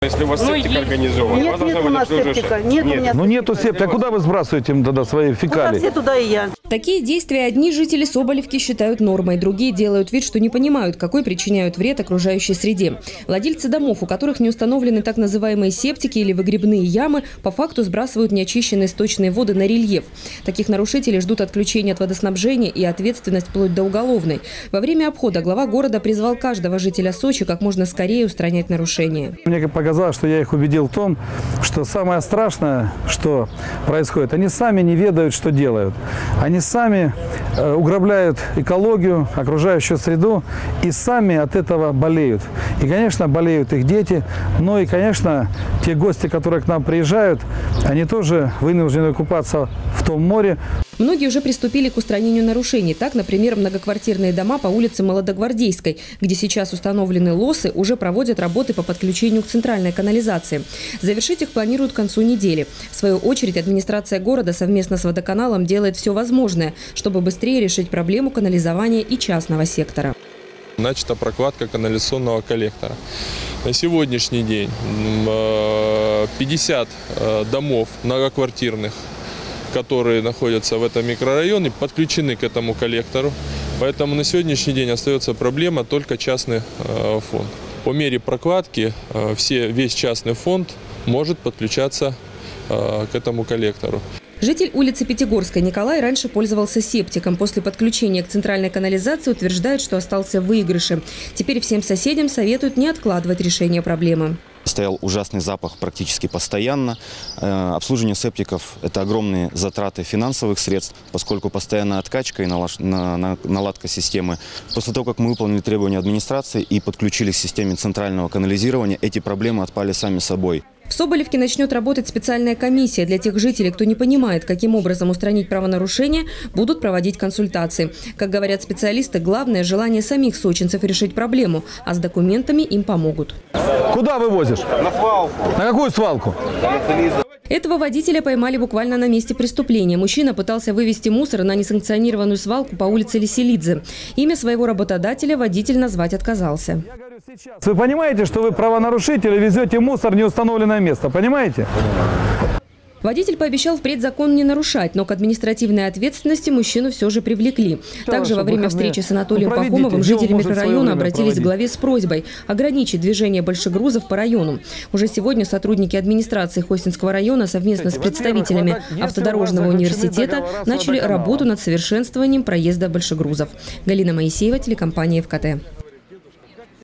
Если у вас септик организован, нет, нет у нас септика. Нет, Ну нету септика. А куда вы сбрасываете тогда свои фекалии? Все туда и я. Такие действия одни жители Соболевки считают нормой, другие делают вид, что не понимают, какой причиняют вред окружающей среде. Владельцы домов, у которых не установлены так называемые септики или выгребные ямы, по факту сбрасывают неочищенные сточные воды на рельеф. Таких нарушителей ждут отключения от водоснабжения и ответственность вплоть до уголовной. Во время обхода глава города призвал каждого жителя Сочи как можно скорее устранять нарушения. Мне показалось, что я их убедил в том, что самое страшное, что происходит, они сами не ведают, что делают. Они сами уграбляют экологию, окружающую среду и сами от этого болеют. И, конечно, болеют их дети, но и, конечно, те гости, которые к нам приезжают, они тоже вынуждены купаться в том море. Многие уже приступили к устранению нарушений. Так, например, многоквартирные дома по улице Молодогвардейской, где сейчас установлены лосы, уже проводят работы по подключению к центральной канализации. Завершить их планируют к концу недели. В свою очередь, администрация города совместно с водоканалом делает все возможное, чтобы быстрее решить проблему канализования и частного сектора. Начата прокладка канализационного коллектора. На сегодняшний день 50 домов многоквартирных, которые находятся в этом микрорайоне, подключены к этому коллектору. Поэтому на сегодняшний день остается проблема только частный фонд. По мере прокладки весь частный фонд может подключаться к этому коллектору. Житель улицы Пятигорской Николай раньше пользовался септиком. После подключения к центральной канализации утверждает, что остался в выигрыше. Теперь всем соседям советуют не откладывать решение проблемы. Стоял ужасный запах практически постоянно. Обслуживание септиков – это огромные затраты финансовых средств, поскольку постоянная откачка и наладка системы. После того, как мы выполнили требования администрации и подключили к системе центрального канализирования, эти проблемы отпали сами собой. В Соболевке начнет работать специальная комиссия. Для тех жителей, кто не понимает, каким образом устранить правонарушения, будут проводить консультации. Как говорят специалисты, главное – желание самих сочинцев решить проблему, а с документами им помогут. Куда вывозишь? На свалку. На какую свалку? Этого водителя поймали буквально на месте преступления. Мужчина пытался вывезти мусор на несанкционированную свалку по улице Лиселидзе. Имя своего работодателя водитель назвать отказался. Вы понимаете, что вы правонарушитель и везете мусор в неустановленное место? Понимаете? Водитель пообещал впредь закон не нарушать, но к административной ответственности мужчину все же привлекли. Также во время встречи с Анатолием Пахомовым жители микрорайона обратились к главе с просьбой ограничить движение большегрузов по району. Уже сегодня сотрудники администрации Хостинского района совместно с представителями Автодорожного университета начали работу над совершенствованием проезда большегрузов. Галина Моисеева, телекомпания ФКТ.